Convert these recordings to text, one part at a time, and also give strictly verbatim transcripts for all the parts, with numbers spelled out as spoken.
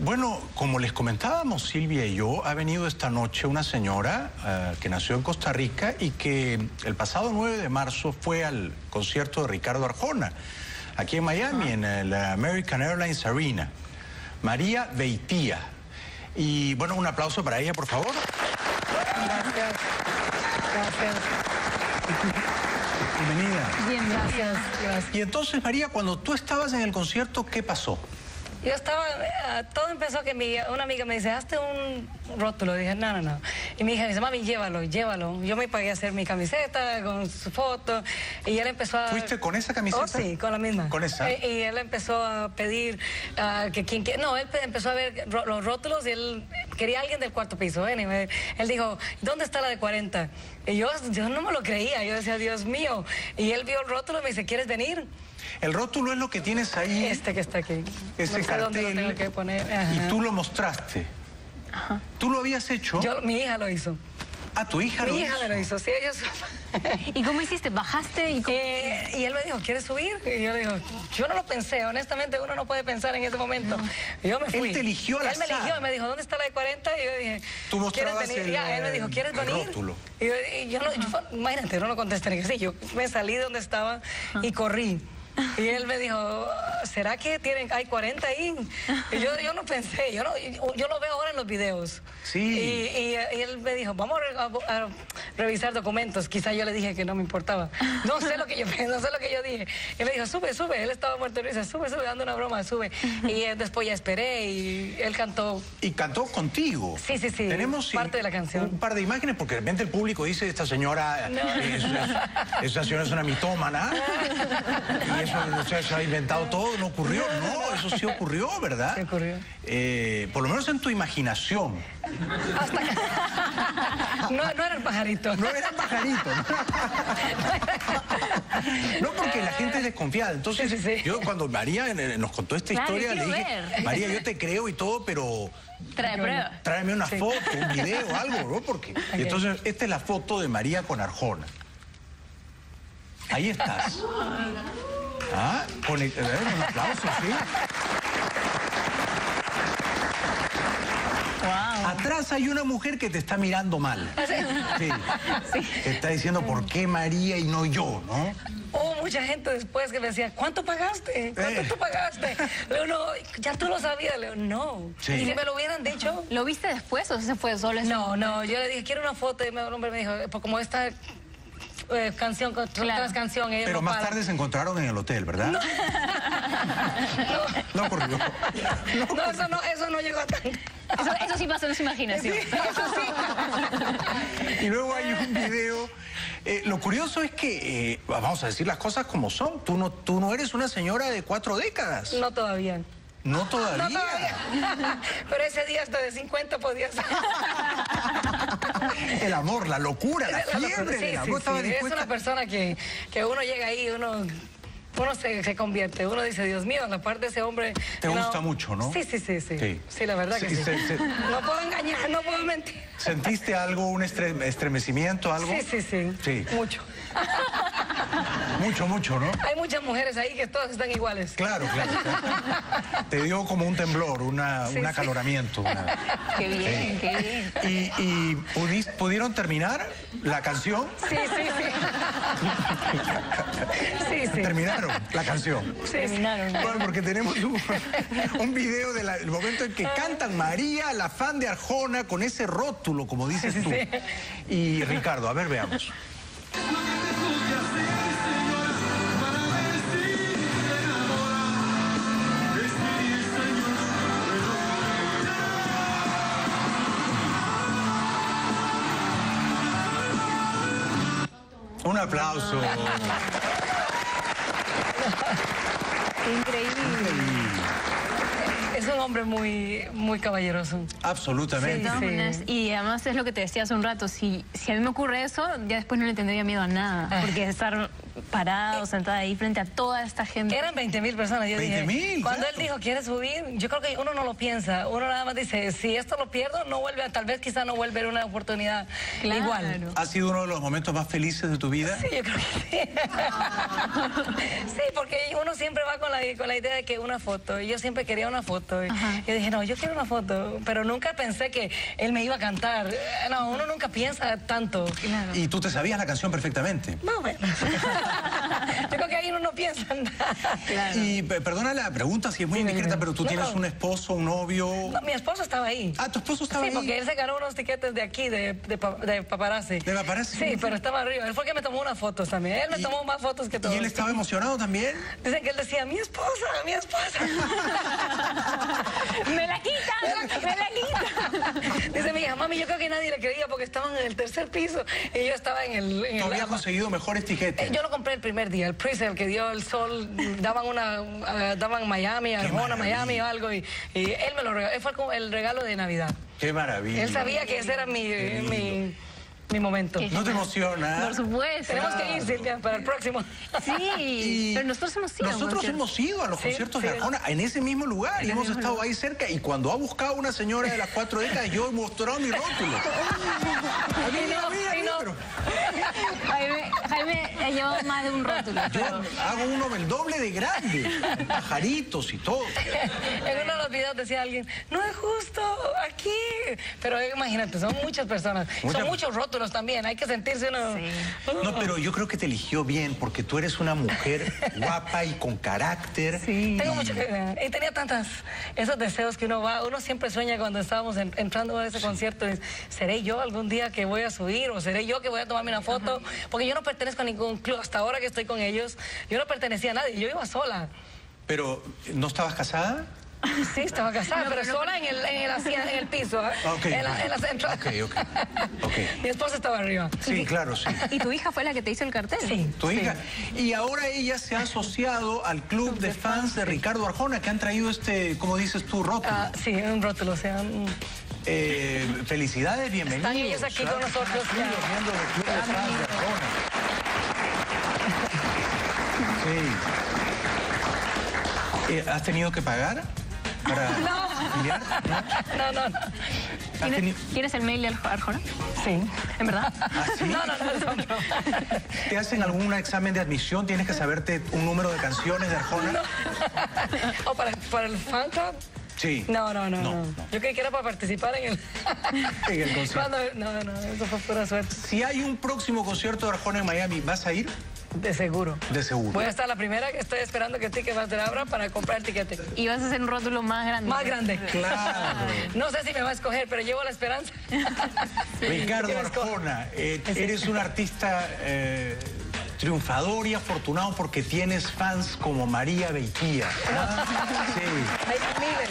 Bueno, como les comentábamos, Silvia y yo, ha venido esta noche una señora uh, que nació en Costa Rica y que el pasado nueve de marzo fue al concierto de Ricardo Arjona, aquí en Miami, uh-huh. en el American Airlines Arena. María Beitía. Y bueno, un aplauso para ella, por favor. Gracias. Gracias. Bienvenida. Bien, gracias. gracias. Y entonces, María, cuando tú estabas en el concierto, ¿qué pasó? Yo estaba, uh, todo empezó que mi, una amiga me dice, hazte un rótulo. Dije, no, no, no. Y mi hija me dice, mami, llévalo, llévalo. Yo me pagué a hacer mi camiseta con su foto. Y él empezó a... ¿Fuiste con esa camiseta? Oh, sí, con la misma. ¿Con esa? Y, y él empezó a pedir uh, que quien... Que, no, él empezó a ver ro los rótulos y él quería a alguien del cuarto piso. ¿eh? Y me, él dijo, ¿dónde está la de cuarenta? Y yo, yo no me lo creía. Yo decía, Dios mío. Y él vio el rótulo y me dice, ¿quieres venir? El rótulo es lo que tienes ahí. Este que está aquí. Ese no sé cartel. dónde lo tengo que poner. Ajá. Y tú lo mostraste. Ajá. ¿Tú lo habías hecho? Yo, mi hija lo hizo. Ah, ¿tu hija mi lo hija hizo? Me lo hizo, sí, ellos... ¿Y cómo hiciste? ¿Bajaste? Y, cómo... eh, y él me dijo, ¿quieres subir? Y yo le digo, yo no lo pensé, honestamente uno no puede pensar en ese momento. No. Y yo me fui. Él te eligió al Él me azar. eligió y me dijo, ¿dónde está la de cuarenta? Y yo dije, ¿tú mostrabas ¿quieres venir? El, ya, él me dijo, ¿quieres venir? Rótulo. Y yo, y yo no, yo, imagínate, no lo contesté ni que sí. Yo me salí de donde estaba y corrí. Y él me dijo, ¿será que tienen, hay cuarenta ahí? Y yo, yo no pensé, yo, no, yo, yo lo veo ahora en los videos. Sí. Y, y, y él me dijo, vamos a, a, a revisar documentos. Quizá yo le dije que no me importaba. No sé lo que yo no sé lo que yo dije. Y me dijo, sube, sube. Él estaba muerto de risa, sube, sube, dando una broma, sube. Y eh, después ya esperé y él cantó. ¿Y cantó contigo? Sí, sí, sí. Tenemos parte de la canción. Un par de imágenes porque de repente el público dice, esta señora, no. es, es, esa señora es una mitómana. Y eso, o sea, se ha inventado todo, no ocurrió. No, eso sí ocurrió, ¿verdad? Sí ocurrió. Eh, por lo menos en tu imaginación. Hasta que... no, no era el pajarito. No era el pajarito. No, porque la gente es desconfiada. Entonces, sí, sí, sí. yo cuando María nos contó esta claro, historia, le dije, ver. María, yo te creo y todo, pero... Trae prueba. Tráeme una sí. foto, un video, algo, ¿no? Porque... Okay. Y entonces, esta es la foto de María con Arjona. Ahí estás. Ah, con el, un aplauso, sí. Wow. Atrás hay una mujer que te está mirando mal. Sí. Sí. Te está diciendo, ¿por qué María y no yo, no? Hubo mucha gente después que me decía, ¿cuánto pagaste? ¿Cuánto Eh. tú pagaste? Le digo, no, ya tú lo sabías. Le digo, no. Sí. Y si me lo hubieran dicho... ¿Lo viste después o se fue solo? No, no, yo le dije, quiero una foto. Y el hombre me dijo, pues como esta... Eh, canción con claro. tras canción. Pero no más para. tarde se encontraron en el hotel, ¿verdad? No, no ocurrió. No, no, eso no, eso no llegó a tan... Eso, eso sí pasó en su imaginación. Sí, eso sí. Y luego hay un video. Eh, lo curioso es que, eh, vamos a decir las cosas como son. Tú no, tú no eres una señora de cuatro décadas. No todavía. No todavía. No todavía. Pero ese día hasta de cincuenta podía ser. El amor, la locura, la fiebre. Sí, del amor. sí, Estaba sí. Es dispuesta... una persona que, que uno llega ahí, uno... Uno se, se convierte, uno dice, Dios mío, la parte de ese hombre... Te no, gusta mucho, ¿no? Sí, sí, sí, sí. Sí, sí la verdad sí, que sí. Se, se... No puedo engañar, no puedo mentir. ¿Sentiste algo, un estre... estremecimiento, algo? Sí, sí, sí, sí. Mucho. Mucho, mucho, ¿no? Hay muchas mujeres ahí que todas están iguales. Claro, claro. claro. Te dio como un temblor, una, sí, un sí. acaloramiento. Una... Qué bien, sí. Qué bien. ¿Y, y pudis, pudieron terminar la canción? Sí, sí, sí. Sí, sí. Terminaron la canción. Sí, Terminaron. Bueno, porque tenemos un, un video del de momento en que cantan María, la fan de Arjona, con ese rótulo, como dices sí, tú. sí. Y Ricardo, a ver, veamos. Un aplauso. Increíble. Es un hombre muy, muy caballeroso. Absolutamente. No, Sí. es- y además es lo que te decía hace un rato, si, si a mí me ocurre eso, ya después no le tendría miedo a nada, porque estar parada o sentada ahí frente a toda esta gente? Eran veinte mil personas. Yo veinte mil, cuando claro. él dijo, ¿quieres subir? Yo creo que uno no lo piensa. Uno nada más dice, si esto lo pierdo, no vuelve, a, tal vez quizá no vuelve a ver una oportunidad Claro. igual. ¿Ha sido uno de los momentos más felices de tu vida? Sí, yo creo que sí. Sí, porque uno siempre va con la, con la idea de que una foto. Y yo siempre quería una foto. Y yo dije, no, yo quiero una foto. Pero nunca pensé que él me iba a cantar. No, uno nunca piensa tanto. Claro. Y tú te sabías la canción perfectamente. Más o menos. Yo creo que ahí uno no piensa en nada. Claro. Y pe- perdona la pregunta si es muy Dime, indiscreta, dime. pero tú No, tienes no. un esposo, un novio. No, mi esposo estaba ahí. Ah, tu esposo estaba Sí, ahí. porque él se ganó unos tiquetes de aquí, de, de, pa- de paparazzi. ¿De paparazzi? Sí, pero estaba arriba. Él fue el que me tomó unas fotos también. Él me Y- tomó más fotos que todos. ¿Y él estaba emocionado también? Dicen que él decía, mi esposa, mi esposa. ¡Me la quita! ¡Me la quita! Dice mi hija, mami, yo creo que nadie le creía porque estaban en el tercer piso y yo estaba en el... En ¿Tú el habías conseguido mejores tiquetes? Eh, Yo lo compré el primer día, el pre-sale que dio el sol, daban una, uh, daban Miami, Arjona, maravilla. Miami o algo, y, y él me lo regaló, él fue como el regalo de Navidad. ¡Qué maravilla! Él sabía que ese era mi, mi, mi momento. Qué ¿No te emociona? Por supuesto. Tenemos que ir, Silvia, para el próximo. Sí, Y pero nosotros hemos ido. a un Nosotros concierto. hemos ido a los Sí, conciertos sí. de Arjona en ese mismo lugar y el hemos mismo estado lugar. ahí cerca. Y cuando ha buscado una señora de las cuatro décadas, yo he mostrado mi rótulo. A mí Y no, no, mira, y no. pero Jaime, Jaime ha llevado más de un rótulo. yo hago uno del doble de grande, con pajaritos y todo. En uno de los videos decía alguien, no es justo, aquí. Pero eh, imagínate, son muchas personas. Muchas- Son muchos rótulos también, hay que sentirse uno... Sí. No, pero yo creo que te eligió bien porque tú eres una mujer guapa y con carácter. Sí. Tengo mucho que... Y tenía tantas... Esos deseos que uno va... Uno siempre sueña cuando estábamos en- entrando a ese concierto. es, ¿seré yo algún día que voy a subir? ¿O seré yo que voy a tomarme una foto? Porque yo no pertenezco a ningún club. Hasta ahora que estoy con ellos, yo no pertenecía a nadie. Yo iba sola. Pero, ¿no estabas casada? Sí, estaba casada, No, pero, pero no- sola en el, en el, asien- en el piso. ¿eh? Ah, ok. En la, en la central. Ok, ok. Ok. Mi esposa estaba arriba. Sí, claro, sí. ¿Y tu hija fue la que te hizo el cartel? Sí. Tu hija. Y ahora ella se ha asociado al club de fans de Ricardo Arjona, que han traído este, ¿cómo dices tú, rótulo? Ah, sí, un rótulo, o sea... un- Eh, felicidades, bienvenidos. Están ellos aquí con nosotros. Sí, los miembros del club de fans de Arjona. Sí. Eh, ¿Has tenido que pagar para afiliar? No, no, no. ¿Has ¿Tienes, tenido- ¿Tienes el mail de Arjona? Sí. ¿En verdad? ¿Ah, sí? No, no, no, no, no. ¿Te hacen algún examen de admisión? ¿Tienes que saberte un número de canciones de Arjona? ¿O para, para el fan club? Sí. No, no, no, No, no. no. Yo creí que era para participar en el... En el concierto. Cuando- no, no, eso fue pura suerte. Si hay un próximo concierto de Arjona en Miami, ¿vas a ir? De seguro. De seguro. Voy a estar la primera que estoy esperando que Ticketmaster abra para comprar el tiquete. Y vas a hacer un rótulo más grande. Más grande. Claro. No sé si me va a escoger, pero llevo la esperanza. Ricardo Que me escoja. Arjona, eh, eres un artista eh, triunfador y afortunado porque tienes fans como María Beitía. ¿ah? Sí. Hay miles.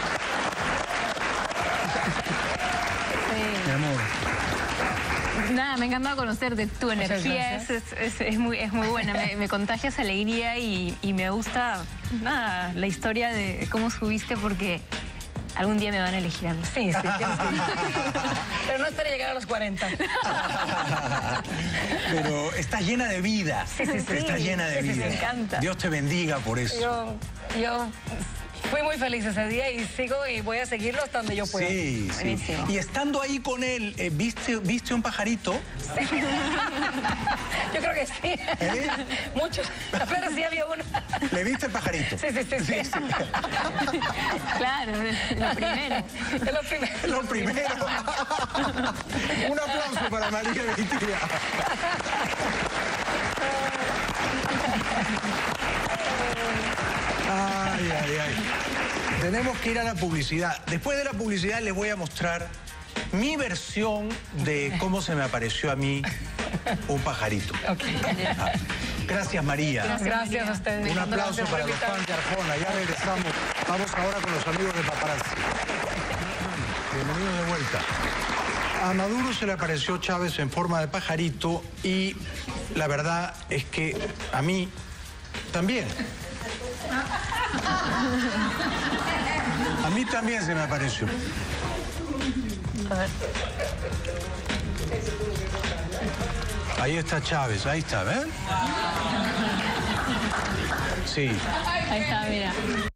Mi amor. Nada, me ha encantado conocerte. Tu Muchas energía es, gracias. es, es- es muy, es muy buena. Me, me contagias alegría y, y me gusta nada, la historia de cómo subiste porque algún día me van a elegir a mí. Sí, sí, tienes que ir. Pero no espere llegar a los cuarenta. Pero estás llena de vida. Sí, sí, sí. Estás llena de Sí, sí, vida. me encanta. Dios te bendiga por eso. Yo, yo fui muy feliz ese día y sigo y voy a seguirlo hasta donde yo pueda. Sí, sí. Buenísimo. Y estando ahí con él, eh, ¿viste, ¿viste un pajarito? Yo creo que sí. ¿Eh? Muchos. Pero sí había uno. ¿Le viste el pajarito? Sí, sí, sí, sí. Claro, lo primero. Es lo primero. Lo primero. Un aplauso para María Beitía. Ay, ay, ay. Tenemos que ir a la publicidad. Después de la publicidad les voy a mostrar mi versión de cómo se me apareció a mí un pajarito. Ok. Ah, Gracias, María. Gracias a ustedes. Un aplauso Gracias por para los invitarme. fans de Arjona. Ya regresamos. Vamos ahora con los amigos de Paparazzi. Bienvenidos de vuelta. A Maduro se le apareció Chávez en forma de pajarito y la verdad es que a mí también. A mí también se me apareció. Ahí está Chávez, ahí está, ¿ven? Sí. Ahí está, mira.